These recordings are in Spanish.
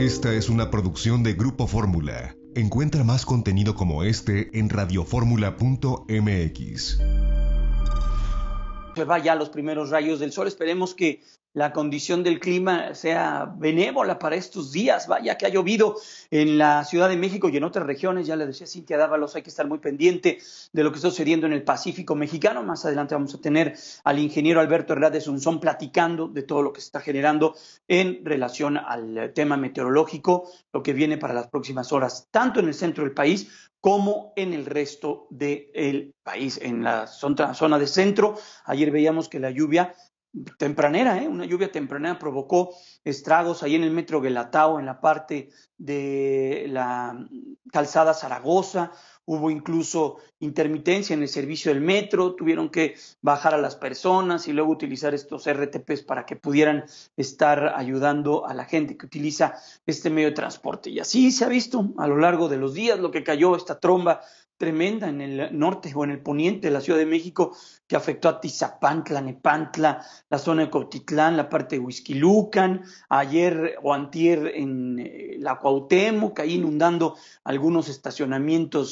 Esta es una producción de Grupo Fórmula. Encuentra más contenido como este en radioformula.mx. Se va ya los primeros rayos del sol. Esperemos que la condición del clima sea benévola para estos días. Vaya que ha llovido en la Ciudad de México y en otras regiones. Ya le decía Cintia Dávalos, hay que estar muy pendiente de lo que está sucediendo en el Pacífico mexicano. Más adelante vamos a tener al ingeniero Alberto Hernández Unzón platicando de todo lo que se está generando en relación al tema meteorológico, lo que viene para las próximas horas, tanto en el centro del país como en el resto del país. En la zona de centro, ayer veíamos que la lluvia tempranera, una lluvia tempranera provocó estragos ahí en el metro Guelatao, en la parte de la calzada Zaragoza. Hubo incluso intermitencia en el servicio del metro, tuvieron que bajar a las personas y luego utilizar estos RTPs para que pudieran estar ayudando a la gente que utiliza este medio de transporte. Y así se ha visto a lo largo de los días lo que cayó, esta tromba tremenda en el norte o en el poniente de la Ciudad de México, que afectó a Tizapán, Tlalnepantla, la zona de Cuautitlán, la parte de Huixquilucan, ayer o antier en la Cuauhtémoc, ahí inundando algunos estacionamientos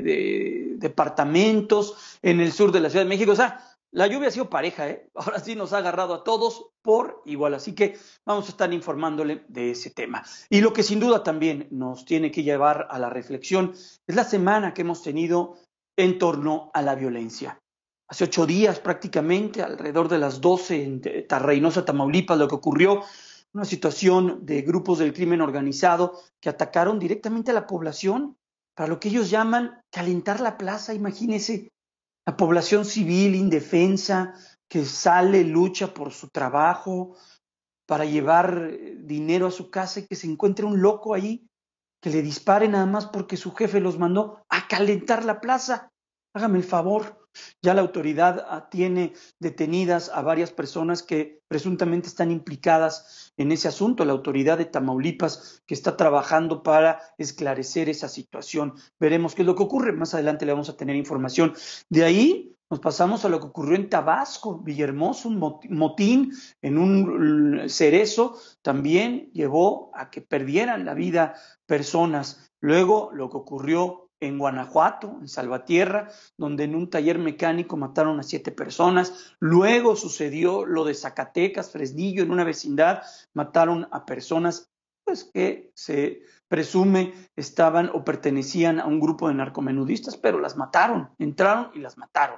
de departamentos en el sur de la Ciudad de México. O sea, la lluvia ha sido pareja, ahora sí nos ha agarrado a todos por igual, así que vamos a estar informándole de ese tema. Y lo que sin duda también nos tiene que llevar a la reflexión es la semana que hemos tenido en torno a la violencia. Hace 8 días prácticamente, alrededor de las 12 en Reynosa, Tamaulipas, lo que ocurrió, una situación de grupos del crimen organizado que atacaron directamente a la población para lo que ellos llaman calentar la plaza, imagínense. La población civil indefensa que sale, lucha por su trabajo, para llevar dinero a su casa y que se encuentre un loco ahí que le dispare nada más porque su jefe los mandó a calentar la plaza. Hágame el favor. Ya la autoridad tiene detenidas a varias personas que presuntamente están implicadas en ese asunto. La autoridad de Tamaulipas que está trabajando para esclarecer esa situación. Veremos qué es lo que ocurre. Más adelante le vamos a tener información. De ahí nos pasamos a lo que ocurrió en Tabasco, Villahermosa, un motín en un cerezo también llevó a que perdieran la vida personas. Luego lo que ocurrió en Guanajuato, en Salvatierra, donde en un taller mecánico mataron a 7 personas. Luego sucedió lo de Zacatecas, Fresnillo, en una vecindad, mataron a personas pues que se presume estaban o pertenecían a un grupo de narcomenudistas, pero las mataron, entraron y las mataron.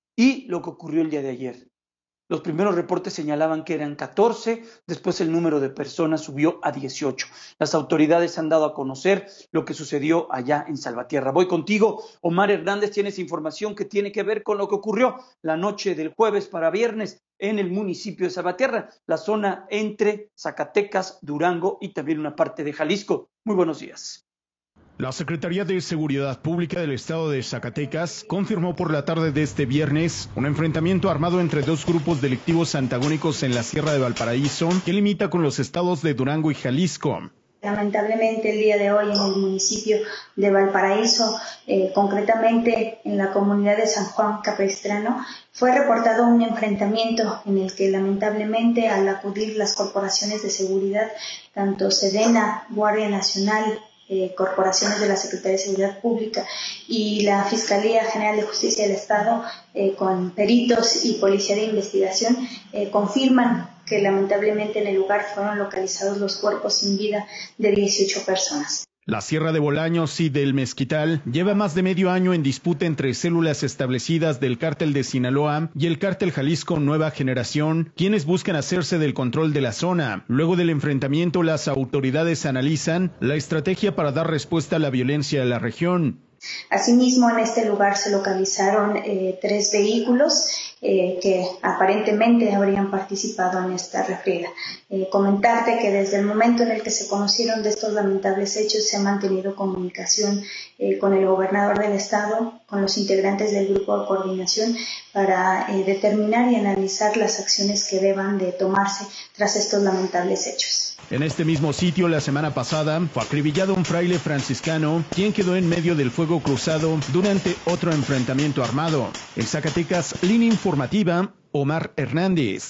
Y lo que ocurrió el día de ayer. Los primeros reportes señalaban que eran 14, después el número de personas subió a 18. Las autoridades han dado a conocer lo que sucedió allá en Salvatierra. Voy contigo, Omar Hernández, tienes información que tiene que ver con lo que ocurrió la noche del jueves para viernes en el municipio de Salvatierra, la zona entre Zacatecas, Durango y también una parte de Jalisco. Muy buenos días. La Secretaría de Seguridad Pública del Estado de Zacatecas confirmó por la tarde de este viernes un enfrentamiento armado entre 2 grupos delictivos antagónicos en la Sierra de Valparaíso, que limita con los estados de Durango y Jalisco. Lamentablemente el día de hoy en el municipio de Valparaíso, concretamente en la comunidad de San Juan Capistrano, fue reportado un enfrentamiento en el que lamentablemente al acudir las corporaciones de seguridad, tanto Sedena, Guardia Nacional, corporaciones de la Secretaría de Seguridad Pública y la Fiscalía General de Justicia del Estado, con peritos y Policía de Investigación, confirman que lamentablemente en el lugar fueron localizados los cuerpos sin vida de 18 personas. La Sierra de Bolaños y del Mezquital lleva más de medio año en disputa entre células establecidas del Cártel de Sinaloa y el Cártel Jalisco Nueva Generación, quienes buscan hacerse del control de la zona. Luego del enfrentamiento, las autoridades analizan la estrategia para dar respuesta a la violencia de la región. Asimismo, en este lugar se localizaron 3 vehículos que aparentemente habrían participado en esta refriega. Comentarte que desde el momento en el que se conocieron de estos lamentables hechos se ha mantenido comunicación con el gobernador del estado, con los integrantes del grupo de coordinación para determinar y analizar las acciones que deban de tomarse tras estos lamentables hechos. En este mismo sitio, la semana pasada, fue acribillado un fraile franciscano, quien quedó en medio del fuego cruzado durante otro enfrentamiento armado. En Zacatecas, línea informativa, Omar Hernández.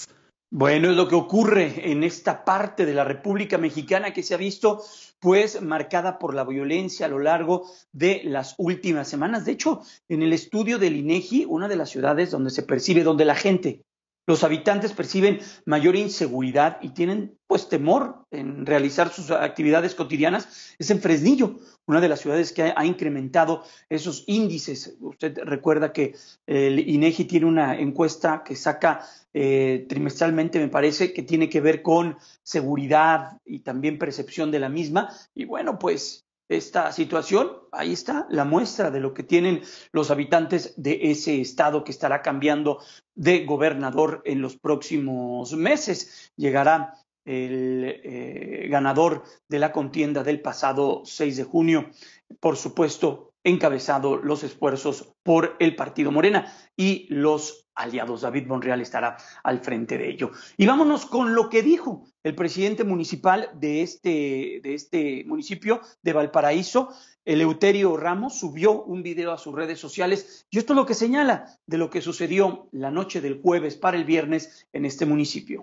Bueno, es lo que ocurre en esta parte de la República Mexicana que se ha visto pues marcada por la violencia a lo largo de las últimas semanas. De hecho, en el estudio del INEGI, una de las ciudades donde se percibe, donde la gente, los habitantes perciben mayor inseguridad y tienen pues temor en realizar sus actividades cotidianas, es en Fresnillo, una de las ciudades que ha incrementado esos índices. Usted recuerda que el INEGI tiene una encuesta que saca trimestralmente, me parece, que tiene que ver con seguridad y también percepción de la misma. Y bueno, pues esta situación, ahí está la muestra de lo que tienen los habitantes de ese estado que estará cambiando de gobernador en los próximos meses. Llegará el ganador de la contienda del pasado 6 de junio, por supuesto, encabezado los esfuerzos por el partido Morena y los aliados. David Monreal estará al frente de ello. Y vámonos con lo que dijo el presidente municipal de este municipio de Valparaíso, Eleuterio Ramos, subió un video a sus redes sociales y esto es lo que señala de lo que sucedió la noche del jueves para el viernes en este municipio.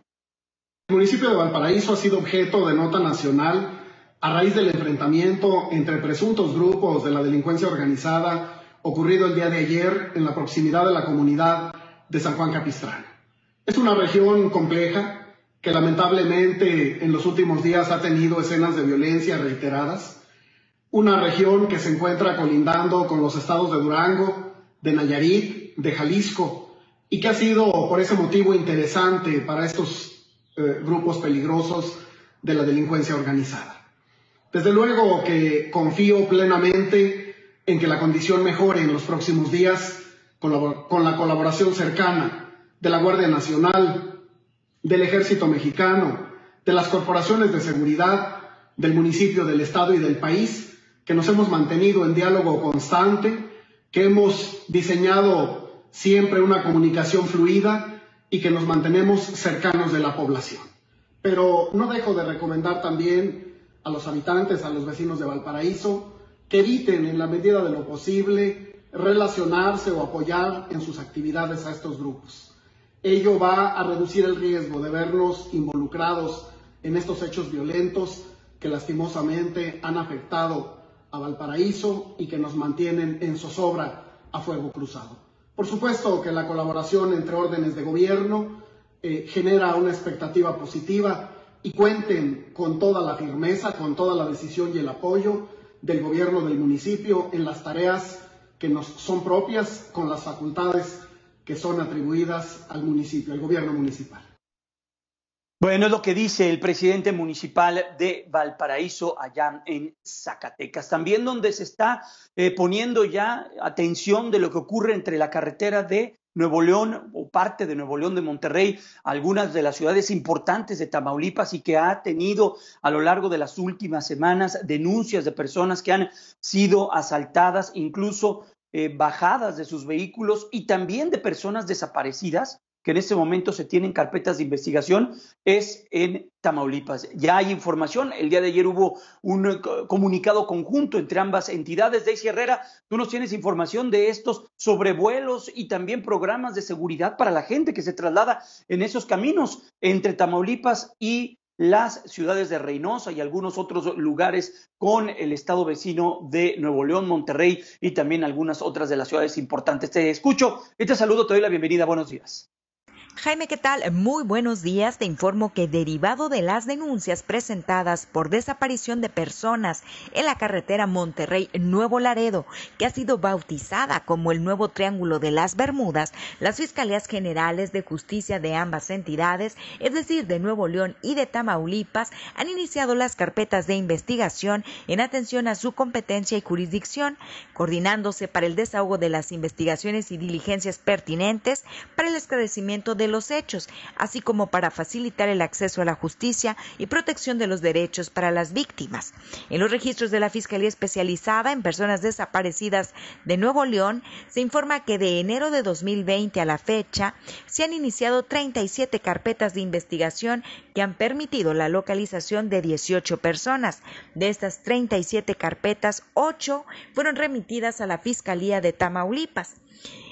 El municipio de Valparaíso ha sido objeto de nota nacional a raíz del enfrentamiento entre presuntos grupos de la delincuencia organizada ocurrido el día de ayer en la proximidad de la comunidad de San Juan Capistrano. Es una región compleja que lamentablemente en los últimos días ha tenido escenas de violencia reiteradas, una región que se encuentra colindando con los estados de Durango, de Nayarit, de Jalisco, y que ha sido por ese motivo interesante para estos grupos peligrosos de la delincuencia organizada. Desde luego que confío plenamente en que la condición mejore en los próximos días con la colaboración cercana de la Guardia Nacional, del Ejército Mexicano, de las corporaciones de seguridad, del municipio, del estado y del país, que nos hemos mantenido en diálogo constante, que hemos diseñado siempre una comunicación fluida y que nos mantenemos cercanos de la población. Pero no dejo de recomendar también a los habitantes, a los vecinos de Valparaíso, que eviten en la medida de lo posible relacionarse o apoyar en sus actividades a estos grupos. Ello va a reducir el riesgo de vernos involucrados en estos hechos violentos que lastimosamente han afectado a Valparaíso y que nos mantienen en zozobra a fuego cruzado. Por supuesto que la colaboración entre órdenes de gobierno genera una expectativa positiva y cuenten con toda la firmeza, con toda la decisión y el apoyo del gobierno del municipio en las tareas que nos son propias, con las facultades que son atribuidas al municipio, al gobierno municipal. Bueno, es lo que dice el presidente municipal de Valparaíso, allá en Zacatecas. También donde se está poniendo ya atención de lo que ocurre entre la carretera de Nuevo León o parte de Nuevo León de Monterrey, algunas de las ciudades importantes de Tamaulipas y que ha tenido a lo largo de las últimas semanas denuncias de personas que han sido asaltadas, incluso bajadas de sus vehículos y también de personas desaparecidas que en este momento se tienen carpetas de investigación, es en Tamaulipas. Ya hay información, el día de ayer hubo un comunicado conjunto entre ambas entidades. Daisy Herrera, tú nos tienes información de estos sobrevuelos y también programas de seguridad para la gente que se traslada en esos caminos entre Tamaulipas y las ciudades de Reynosa y algunos otros lugares con el estado vecino de Nuevo León, Monterrey y también algunas otras de las ciudades importantes. Te escucho y te saludo, te doy la bienvenida. Buenos días. Jaime, ¿qué tal? Muy buenos días. Te informo que derivado de las denuncias presentadas por desaparición de personas en la carretera Monterrey-Nuevo Laredo, que ha sido bautizada como el nuevo Triángulo de las Bermudas, las Fiscalías Generales de Justicia de ambas entidades, es decir, de Nuevo León y de Tamaulipas, han iniciado las carpetas de investigación en atención a su competencia y jurisdicción, coordinándose para el desahogo de las investigaciones y diligencias pertinentes para el esclarecimiento de los hechos, así como para facilitar el acceso a la justicia y protección de los derechos para las víctimas. En los registros de la Fiscalía Especializada en Personas Desaparecidas de Nuevo León, se informa que de enero de 2020 a la fecha se han iniciado 37 carpetas de investigación que han permitido la localización de 18 personas. De estas 37 carpetas, 8 fueron remitidas a la Fiscalía de Tamaulipas.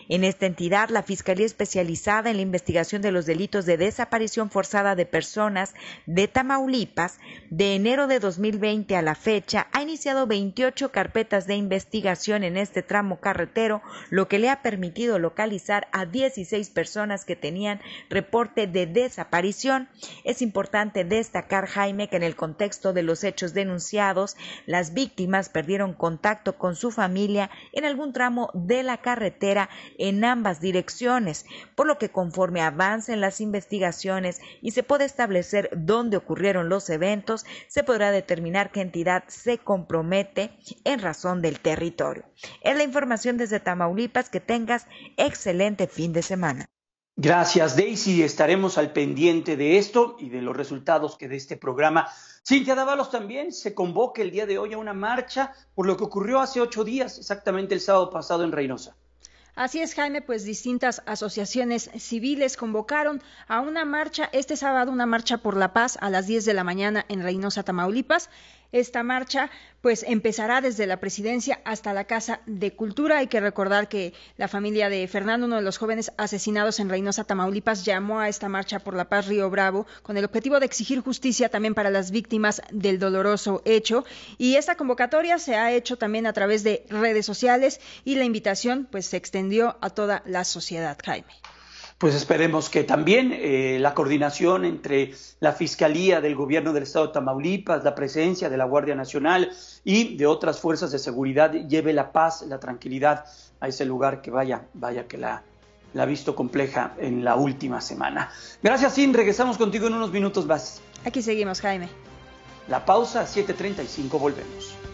En esta entidad, la Fiscalía Especializada en la Investigación de los Delitos de Desaparición Forzada de Personas de Tamaulipas, de enero de 2020 a la fecha, ha iniciado 28 carpetas de investigación en este tramo carretero, lo que le ha permitido localizar a 16 personas que tenían reporte de desaparición. Es importante destacar, Jaime, que en el contexto de los hechos denunciados, las víctimas perdieron contacto con su familia en algún tramo de la carretera en ambas direcciones, por lo que conforme avancen las investigaciones y se puede establecer dónde ocurrieron los eventos, se podrá determinar qué entidad se compromete en razón del territorio. Es la información desde Tamaulipas. Que tengas excelente fin de semana. Gracias, Daisy. Estaremos al pendiente de esto y de los resultados que de este programa. Cintia Dávalos, también se convoca el día de hoy a una marcha por lo que ocurrió hace 8 días, exactamente el sábado pasado en Reynosa. Así es, Jaime, pues distintas asociaciones civiles convocaron a una marcha este sábado, una marcha por la paz a las 10 de la mañana en Reynosa, Tamaulipas. Esta marcha pues empezará desde la presidencia hasta la Casa de Cultura. Hay que recordar que la familia de Fernando, uno de los jóvenes asesinados en Reynosa, Tamaulipas, llamó a esta marcha por la paz Río Bravo con el objetivo de exigir justicia también para las víctimas del doloroso hecho. Y esta convocatoria se ha hecho también a través de redes sociales y la invitación pues se extendió a toda la sociedad, Jaime. Pues esperemos que también la coordinación entre la Fiscalía del Gobierno del Estado de Tamaulipas, la presencia de la Guardia Nacional y de otras fuerzas de seguridad lleve la paz, la tranquilidad a ese lugar que vaya que la ha visto compleja en la última semana. Gracias, Sin. Regresamos contigo en unos minutos más. Aquí seguimos, Jaime. La pausa, 7:35, volvemos.